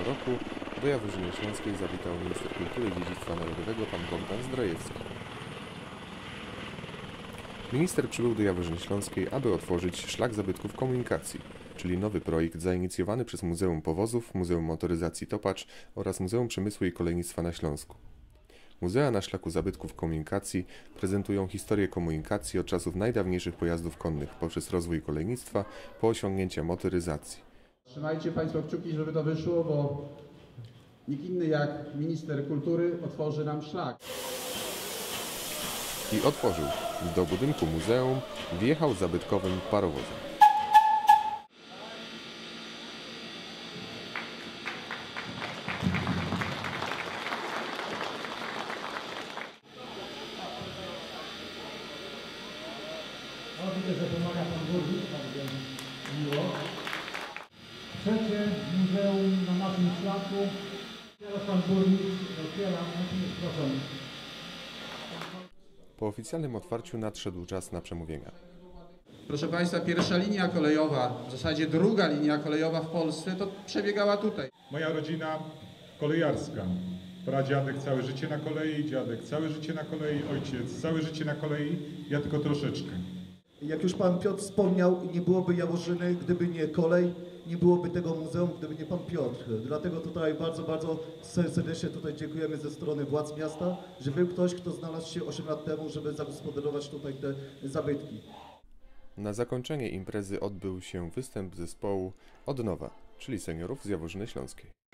roku do Jaworzyny Śląskiej zawitał minister kultury i dziedzictwa narodowego pan Bogdan Zdrajewski. Minister przybył do Jaworzyny Śląskiej, aby otworzyć Szlak Zabytków Komunikacji, czyli nowy projekt zainicjowany przez Muzeum Powozów, Muzeum Motoryzacji Topacz oraz Muzeum Przemysłu i Kolejnictwa na Śląsku. Muzea na Szlaku Zabytków Komunikacji prezentują historię komunikacji od czasów najdawniejszych pojazdów konnych poprzez rozwój kolejnictwa po osiągnięcia motoryzacji. Trzymajcie Państwo kciuki, żeby to wyszło, bo nikt inny jak minister kultury otworzy nam szlak. I otworzył. Do budynku muzeum wjechał zabytkowym parowozem. Widzę, że pomaga pan burmistrz, bardzo miło. Trzecie muzeum na naszym szlaku. Teraz pan burmistrz otwiera, proszę. Po oficjalnym otwarciu nadszedł czas na przemówienia. Proszę Państwa, pierwsza linia kolejowa, w zasadzie druga linia kolejowa w Polsce, to przebiegała tutaj. Moja rodzina kolejarska. Pradziadek całe życie na kolei, dziadek całe życie na kolei, ojciec całe życie na kolei, ja tylko troszeczkę. Jak już pan Piotr wspomniał, nie byłoby Jaworzyny, gdyby nie kolej, nie byłoby tego muzeum, gdyby nie pan Piotr. Dlatego tutaj bardzo serdecznie tutaj dziękujemy ze strony władz miasta, że był ktoś, kto znalazł się 8 lat temu, żeby zagospodarować tutaj te zabytki. Na zakończenie imprezy odbył się występ zespołu Od Nowa, czyli seniorów z Jaworzyny Śląskiej.